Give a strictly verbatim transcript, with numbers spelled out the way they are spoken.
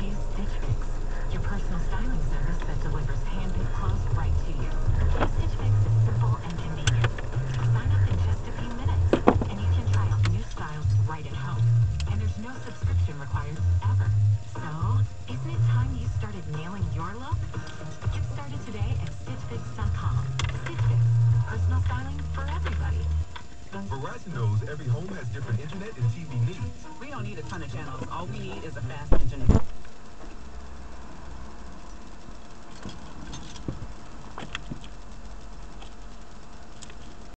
Introduce Stitch Fix, your personal styling service that delivers hand-picked clothes right to you. Stitch Fix is simple and convenient. Sign up in just a few minutes, and you can try out new styles right at home. And there's no subscription required ever. So, isn't it time you started nailing your look? Get started today at stitch fix dot com. Stitch Fix, personal styling for everybody. Verizon knows every home has different internet and T V needs. We don't need a ton of channels. All we need is a fast internet.